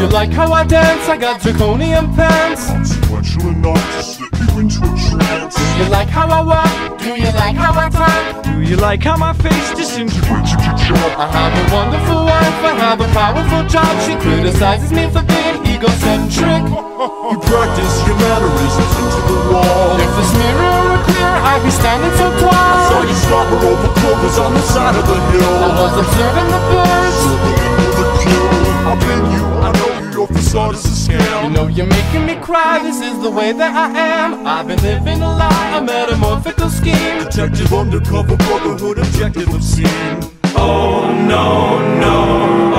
you like how I dance? I got draconian pants. Consequential enough to slip you into a trance. Do you like how I walk? Do you like how I talk? Do you like how my face disintegrates if you chop? I have a wonderful wife, I have a powerful job. She criticizes me for being egocentric. You practice your mannerisms into the wall. If this mirror were clear, I'd be standing so tall. Saw you slobber over clovers on the side of the hill. I was observing the birds. The kill. I've been you, I know you, your facade is a scam. You know you're making me cry, this is the way that I am. I've been living a lie, a metamorphical scheme. Detective undercover brotherhood, objective obscene. Oh no, no.